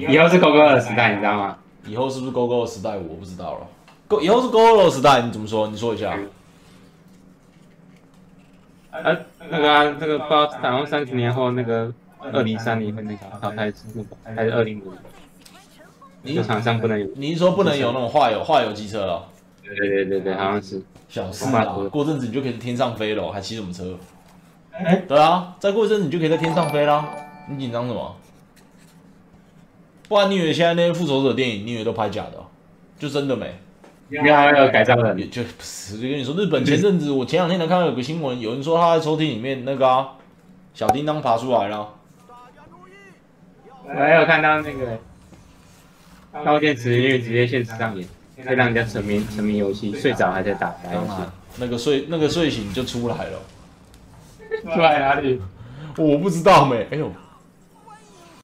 以后是 GoGo 的时代，你知道吗？ 以后是不是 GoGo 的时代，我不知道了。以后是 GoGo 的时代，你怎么说？你说一下。 那个啊，这个不知道，好像30年后那个2030会那个淘汰那个，还是2050？就场上不能有。 你是说不能有那种化油机车了？ 对，好像是。 小事啊，过阵子你就可以在天上飞了，还骑什么车？对啊，再过一阵子你就可以在天上飞啦。你紧张什么？不然你以为现在那些复仇者电影，你以为都拍假的、就真的没？ 因为还有改造人， 也就不是，就跟你说，日本前阵子我前2天才看到有个新闻，有人说他在抽屉里面那个小叮当爬出来了。 我还有看到那个高电池因为直接现实上演，会让人家沉迷游戏，睡着还在打游戏。 那个睡醒就出来了。 出来哪里？ 我不知道没。哎呦。